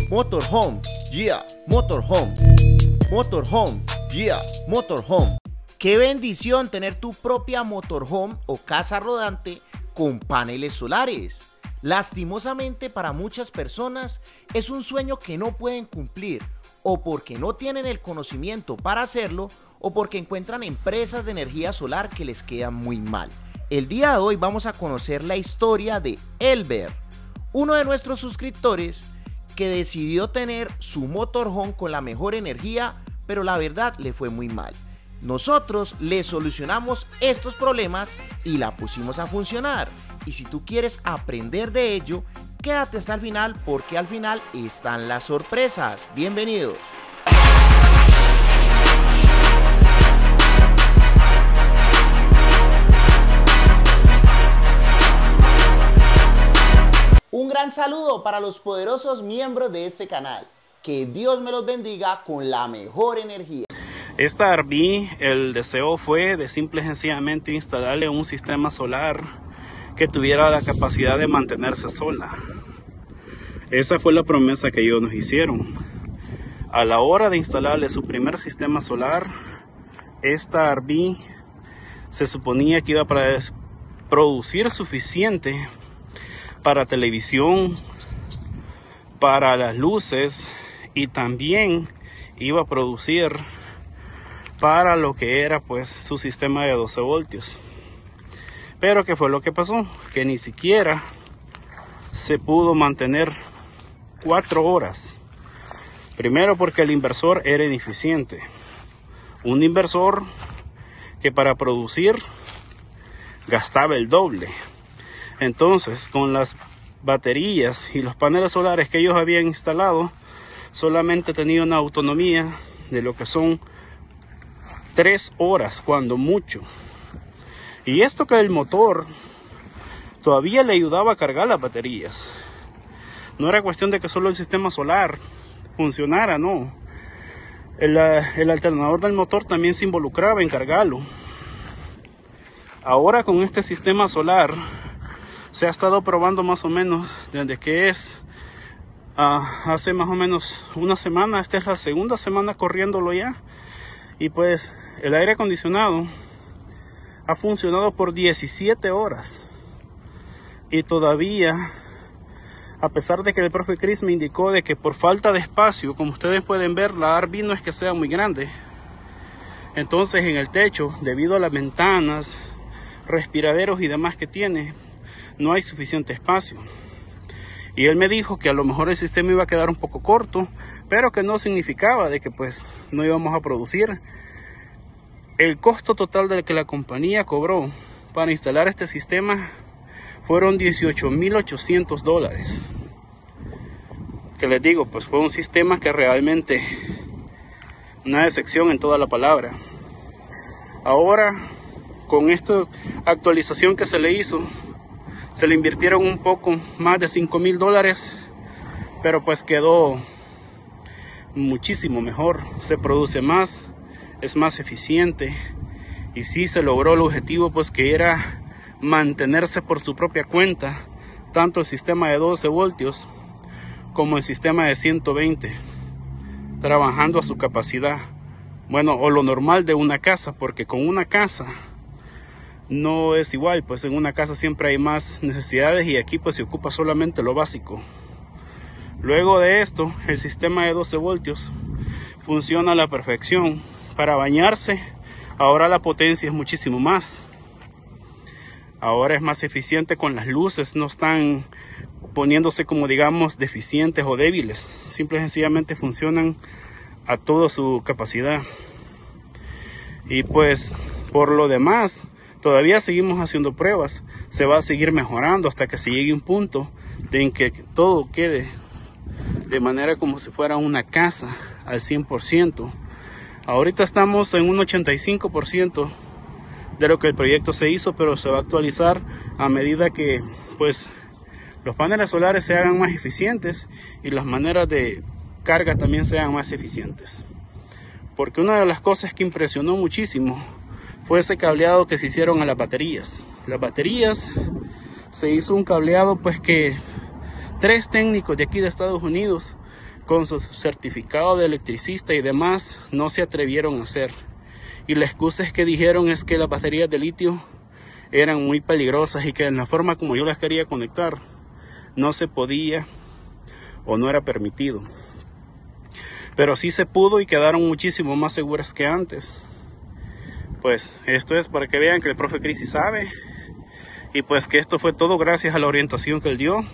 Motorhome, yeah, Motorhome. Motorhome, yeah, Motorhome. Qué bendición tener tu propia motorhome o casa rodante con paneles solares. Lastimosamente para muchas personas es un sueño que no pueden cumplir, o porque no tienen el conocimiento para hacerlo, o porque encuentran empresas de energía solar que les quedan muy mal. El día de hoy vamos a conocer la historia de Elber, uno de nuestros suscriptores que decidió tener su motorhome con la mejor energía, pero la verdad le fue muy mal. Nosotros le solucionamos estos problemas y la pusimos a funcionar. Y si tú quieres aprender de ello, quédate hasta el final porque al final están las sorpresas. Bienvenidos. Un gran saludo para los poderosos miembros de este canal. Que Dios me los bendiga con la mejor energía. Esta RV, el deseo fue de simple y sencillamente instalarle un sistema solar que tuviera la capacidad de mantenerse sola. Esa fue la promesa que ellos nos hicieron. A la hora de instalarle su primer sistema solar, esta RV se suponía que iba a producir suficiente para televisión, para las luces, y también iba a producir para lo que era pues su sistema de 12 voltios. Pero ¿qué fue lo que pasó? Que ni siquiera se pudo mantener 4 horas. Primero porque el inversor era ineficiente. Un inversor que para producir gastaba el doble. Entonces, con las baterías y los paneles solares que ellos habían instalado, solamente tenía una autonomía de lo que son 3 horas, cuando mucho. Y esto que el motor todavía le ayudaba a cargar las baterías. No era cuestión de que solo el sistema solar funcionara, no. El alternador del motor también se involucraba en cargarlo. Ahora con este sistema solar se ha estado probando más o menos desde que hace más o menos una semana. Esta es la segunda semana corriéndolo ya. Y pues el aire acondicionado ha funcionado por 17 horas. Y todavía, a pesar de que el profe Chris me indicó de que por falta de espacio, como ustedes pueden ver, la RV no es que sea muy grande. Entonces en el techo, debido a las ventanas, respiraderos y demás que tiene, no hay suficiente espacio. Y él me dijo que a lo mejor el sistema iba a quedar un poco corto, pero que no significaba de que pues no íbamos a producir. El costo total del que la compañía cobró para instalar este sistema fueron $18,800. Que les digo, pues fue un sistema que realmente una decepción en toda la palabra. Ahora, con esta actualización que se le hizo, se le invirtieron un poco más de $5,000, pero pues quedó muchísimo mejor. Se produce más, es más eficiente, y sí se logró el objetivo pues que era mantenerse por su propia cuenta, tanto el sistema de 12 voltios como el sistema de 120, trabajando a su capacidad, bueno, o lo normal de una casa, porque con una casa no es igual, pues en una casa siempre hay más necesidades y aquí pues se ocupa solamente lo básico. Luego de esto, el sistema de 12 voltios funciona a la perfección. Para bañarse, ahora la potencia es muchísimo más. Ahora es más eficiente con las luces, no están poniéndose como digamos deficientes o débiles. Simple y sencillamente funcionan a toda su capacidad. Y pues por lo demás, todavía seguimos haciendo pruebas. Se va a seguir mejorando hasta que se llegue un punto en que todo quede de manera como si fuera una casa al 100%. Ahorita estamos en un 85% de lo que el proyecto se hizo, pero se va a actualizar a medida que pues los paneles solares se hagan más eficientes y las maneras de carga también sean más eficientes. Porque una de las cosas que impresionó muchísimo fue ese cableado que se hicieron a las baterías. Las baterías se hizo un cableado pues que 3 técnicos de aquí de Estados Unidos con su certificado de electricista y demás, no se atrevieron a hacer. Y la excusa es que dijeron es que las baterías de litio eran muy peligrosas y que en la forma como yo las quería conectar no se podía o no era permitido. Pero sí se pudo y quedaron muchísimo más seguras que antes. Pues esto es para que vean que el profe Chris sí sabe. Y pues que esto fue todo gracias a la orientación que él dio.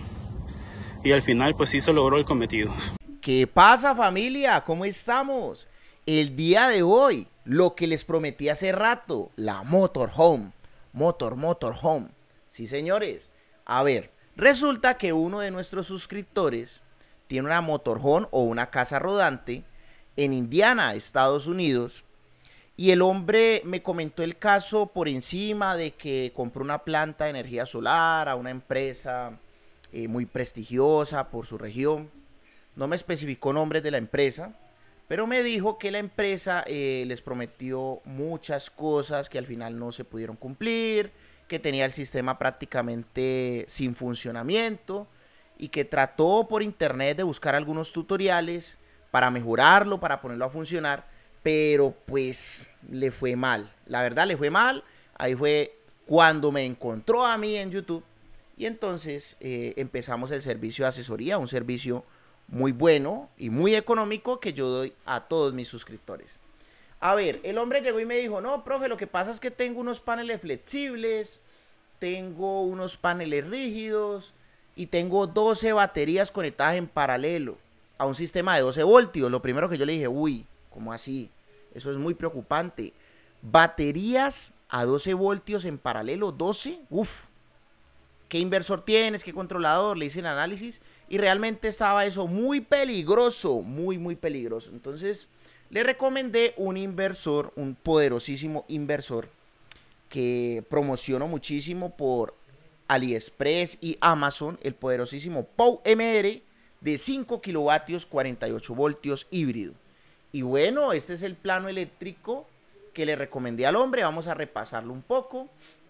Y al final pues sí se logró el cometido. ¿Qué pasa, familia? ¿Cómo estamos? El día de hoy, lo que les prometí hace rato, la motorhome. Motorhome. Sí, señores. A ver, resulta que uno de nuestros suscriptores tiene una motorhome o una casa rodante en Indiana, Estados Unidos. Y el hombre me comentó el caso por encima de que compró una planta de energía solar a una empresa muy prestigiosa por su región. No me especificó nombres de la empresa, pero me dijo que la empresa les prometió muchas cosas que al final no se pudieron cumplir, que tenía el sistema prácticamente sin funcionamiento y que trató por internet de buscar algunos tutoriales para mejorarlo, para ponerlo a funcionar, pero pues le fue mal. La verdad le fue mal. Ahí fue cuando me encontró a mí en YouTube y entonces empezamos el servicio de asesoría, un servicio muy bueno y muy económico que yo doy a todos mis suscriptores. A ver, el hombre llegó y me dijo, no, profe, lo que pasa es que tengo unos paneles flexibles, tengo unos paneles rígidos y tengo 12 baterías conectadas en paralelo a un sistema de 12 voltios. Lo primero que yo le dije, uy, ¿cómo así? Eso es muy preocupante. Baterías a 12 voltios en paralelo, 12, uff. ¿Qué inversor tienes? ¿Qué controlador? Le hice el análisis y realmente estaba eso muy peligroso, muy peligroso. Entonces le recomendé un inversor, un poderosísimo inversor que promociono muchísimo por AliExpress y Amazon, el poderosísimo PowMR de 5 kilovatios, 48 voltios híbrido. Y bueno, este es el plano eléctrico que le recomendé al hombre. Vamos a repasarlo un poco.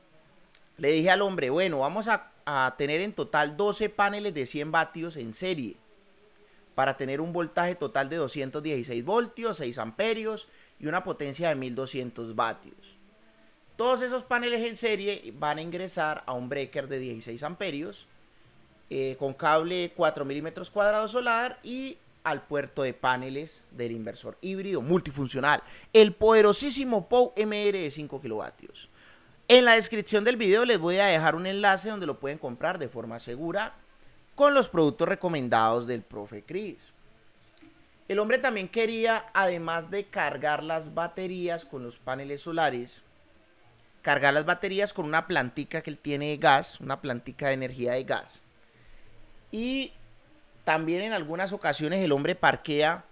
Le dije al hombre, bueno, vamos a tener en total 12 paneles de 100 vatios en serie para tener un voltaje total de 216 voltios, 6 amperios y una potencia de 1200 vatios. Todos esos paneles en serie van a ingresar a un breaker de 16 amperios con cable 4 milímetros cuadrados solar y al puerto de paneles del inversor híbrido multifuncional, el poderosísimo PowMR de 5 kilovatios. En la descripción del video les voy a dejar un enlace donde lo pueden comprar de forma segura con los productos recomendados del profe Chris. El hombre también quería, además de cargar las baterías con los paneles solares, cargar las baterías con una plantica que él tiene de gas, una plantica de energía de gas. Y también en algunas ocasiones el hombre parquea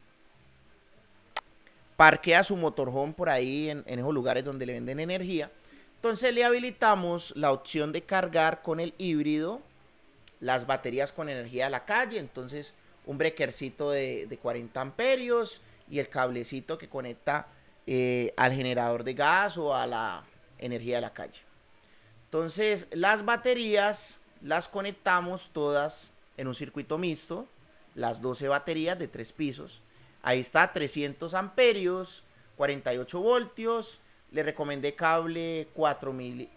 su motorhome por ahí en esos lugares donde le venden energía. Entonces le habilitamos la opción de cargar con el híbrido las baterías con energía de la calle. Entonces un breakercito de 40 amperios y el cablecito que conecta al generador de gas o a la energía de la calle. Entonces las baterías las conectamos todas en un circuito mixto, las 12 baterías de 3 pisos. Ahí está, 300 amperios, 48 voltios. Le recomendé cable 4,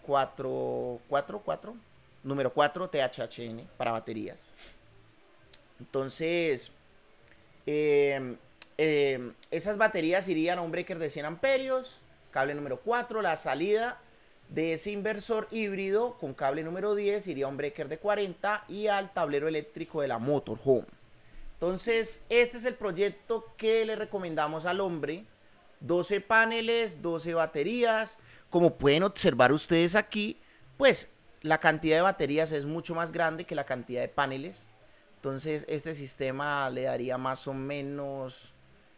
número 4 THHN para baterías. Entonces, esas baterías irían a un breaker de 100 amperios, cable número 4. La salida de ese inversor híbrido con cable número 10 iría a un breaker de 40 y al tablero eléctrico de la motorhome. Entonces, este es el proyecto que le recomendamos al hombre. 12 paneles, 12 baterías. Como pueden observar ustedes aquí, pues la cantidad de baterías es mucho más grande que la cantidad de paneles. Entonces este sistema le daría más o menos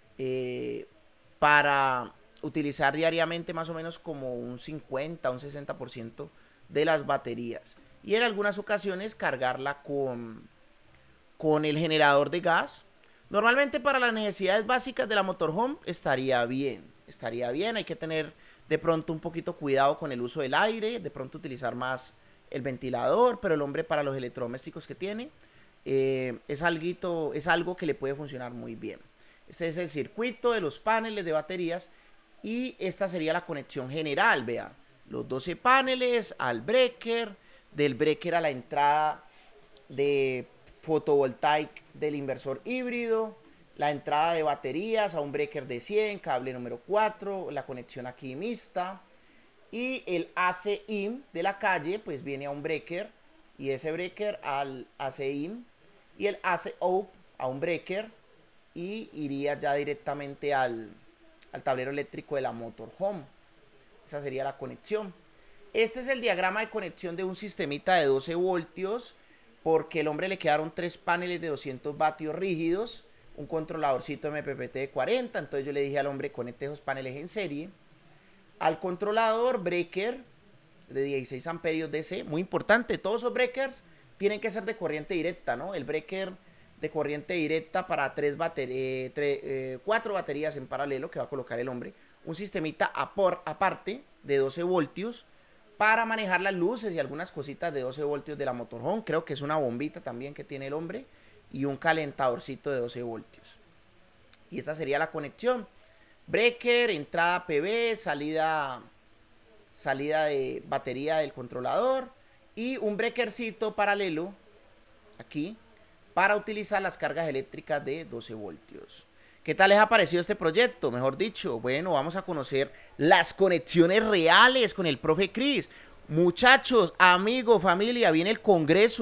para utilizar diariamente más o menos como un 50, un 60% de las baterías. Y en algunas ocasiones cargarla con el generador de gas. Normalmente para las necesidades básicas de la motorhome estaría bien, hay que tener de pronto un poquito cuidado con el uso del aire, de pronto utilizar más el ventilador, pero el hombre para los electrodomésticos que tiene es algo que le puede funcionar muy bien. Este es el circuito de los paneles de baterías y esta sería la conexión general, vea, los 12 paneles al breaker, del breaker a la entrada de fotovoltaic del inversor híbrido, la entrada de baterías a un breaker de 100, cable número 4, la conexión aquí mixta, y el AC-IN de la calle pues viene a un breaker y ese breaker al AC-IN y el AC-OUT a un breaker y iría ya directamente al tablero eléctrico de la motorhome. Esa sería la conexión. Este es el diagrama de conexión de un sistemita de 12 voltios porque el hombre le quedaron 3 paneles de 200 vatios rígidos, un controladorcito MPPT de 40, entonces yo le dije al hombre conecte esos paneles en serie. Al controlador breaker de 16 amperios DC, muy importante, todos esos breakers tienen que ser de corriente directa, ¿no? El breaker de corriente directa para 4 baterías en paralelo que va a colocar el hombre, un sistemita aparte de 12 voltios para manejar las luces y algunas cositas de 12 voltios de la motorhome, creo que es una bombita también que tiene el hombre y un calentadorcito de 12 voltios. Y esta sería la conexión. Breaker, entrada PV, salida de batería del controlador y un breakercito paralelo aquí para utilizar las cargas eléctricas de 12 voltios. ¿Qué tal les ha parecido este proyecto? Mejor dicho, bueno, vamos a conocer las conexiones reales con el profe Cris. Muchachos, amigos, familia, viene el congreso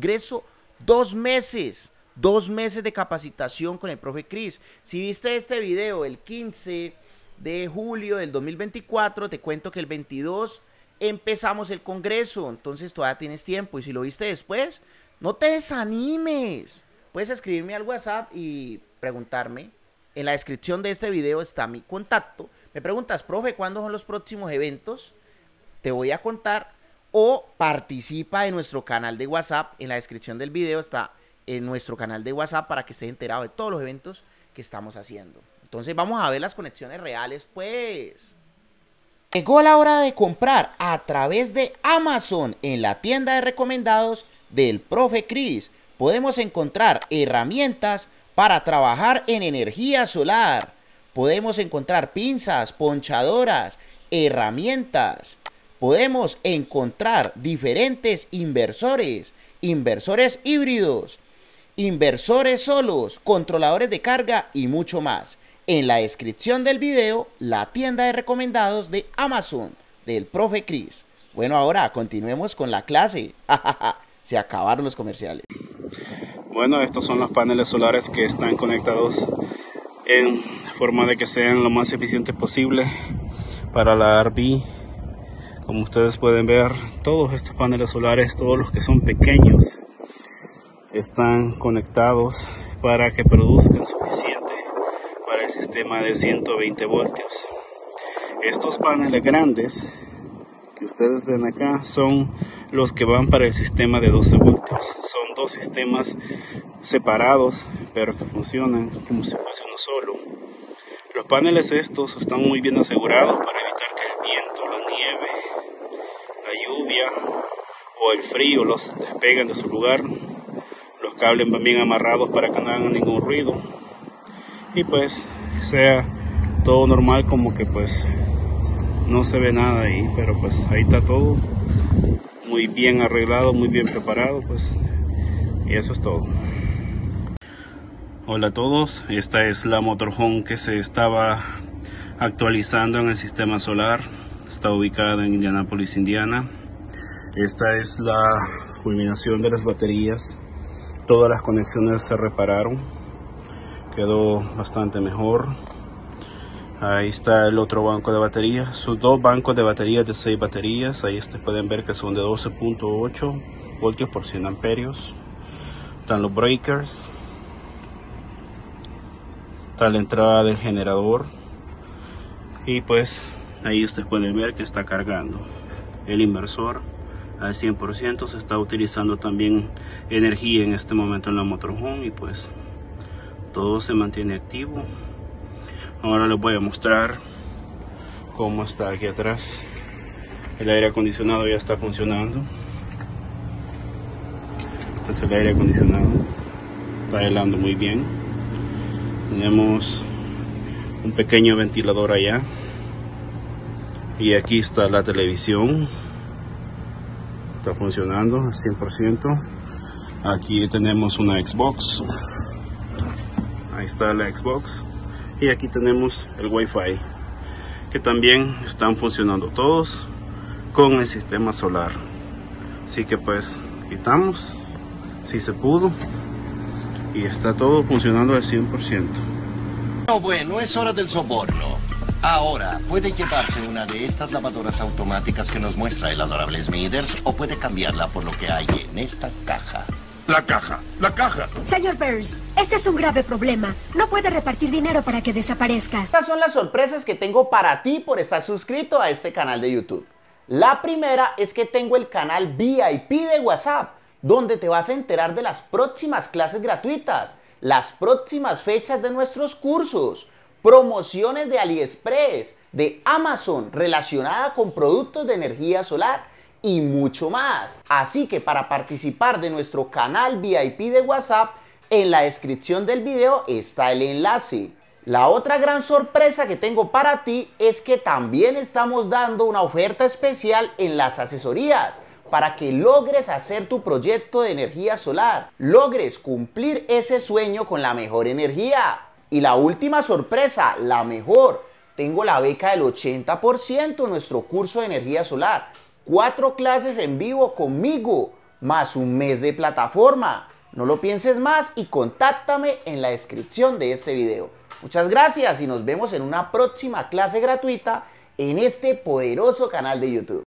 2 meses. 2 meses de capacitación con el profe Cris. Si viste este video el 15 de julio del 2024, te cuento que el 22 empezamos el congreso, entonces todavía tienes tiempo. Y si lo viste después, no te desanimes. Puedes escribirme al WhatsApp y preguntarme. En la descripción de este video está mi contacto. Me preguntas, profe, ¿cuándo son los próximos eventos? Te voy a contar. O participa en nuestro canal de WhatsApp. En la descripción del video está en nuestro canal de WhatsApp para que estés enterado de todos los eventos que estamos haciendo. Entonces vamos a ver las conexiones reales pues. Llegó la hora de comprar a través de Amazon en la tienda de recomendados del profe Cris. Podemos encontrar herramientas para trabajar en energía solar. Podemos encontrar pinzas, ponchadoras, herramientas. Podemos encontrar diferentes inversores, inversores híbridos, inversores solos, controladores de carga y mucho más. En la descripción del video, la tienda de recomendados de Amazon del profe Cris. Bueno, ahora continuemos con la clase. Se acabaron los comerciales. Bueno, estos son los paneles solares que están conectados en forma de que sean lo más eficiente posible para la RV. Como ustedes pueden ver, todos estos paneles solares, todos los que son pequeños, están conectados para que produzcan suficiente para el sistema de 120 voltios. Estos paneles grandes que ustedes ven acá son los que van para el sistema de 12 voltios. Son 2 sistemas separados, pero que funcionan como si fuese uno solo. Los paneles estos están muy bien asegurados para evitar que el viento, la nieve, la lluvia o el frío los despeguen de su lugar. Los cables van bien amarrados para que no hagan ningún ruido y pues sea todo normal, como que pues no se ve nada ahí, pero pues ahí está todo muy bien arreglado, muy bien preparado, pues, y eso es todo. Hola a todos, esta es la motorhome que se estaba actualizando en el sistema solar. Está ubicada en Indianápolis, Indiana. Esta es la culminación de las baterías. Todas las conexiones se repararon, quedó bastante mejor. Ahí está el otro banco de baterías, sus 2 bancos de baterías de 6 baterías. Ahí ustedes pueden ver que son de 12.8 voltios por 100 amperios. Están los breakers, está la entrada del generador y pues ahí ustedes pueden ver que está cargando el inversor al 100%. Se está utilizando también energía en este momento en la motorhome y pues todo se mantiene activo. Ahora les voy a mostrar cómo está aquí atrás. El aire acondicionado ya está funcionando. Este es el aire acondicionado. está helando muy bien. Tenemos un pequeño ventilador allá. Y aquí está la televisión. Está funcionando al 100%. Aquí tenemos una Xbox. Ahí está la Xbox. Y aquí tenemos el Wi-Fi, que también están funcionando todos con el sistema solar. Así que pues quitamos, si se pudo, y está todo funcionando al 100%. Bueno, es hora del soborno. Ahora, puede llevarse una de estas lavadoras automáticas que nos muestra el adorable Smithers, o puede cambiarla por lo que hay en esta caja. La caja, la caja. Señor Burns, este es un grave problema. No puede repartir dinero para que desaparezca. Estas son las sorpresas que tengo para ti por estar suscrito a este canal de YouTube. La primera es que tengo el canal VIP de WhatsApp, donde te vas a enterar de las próximas clases gratuitas, las próximas fechas de nuestros cursos, promociones de AliExpress, de Amazon relacionada con productos de energía solar y mucho más. Así que para participar de nuestro canal VIP de WhatsApp, en la descripción del video está el enlace. La otra gran sorpresa que tengo para ti es que también estamos dando una oferta especial en las asesorías para que logres hacer tu proyecto de energía solar, logres cumplir ese sueño con la mejor energía. Y la última sorpresa, la mejor, tengo la beca del 80% en nuestro curso de energía solar. 4 clases en vivo conmigo, más un mes de plataforma. No lo pienses más y contáctame en la descripción de este video. Muchas gracias y nos vemos en una próxima clase gratuita en este poderoso canal de YouTube.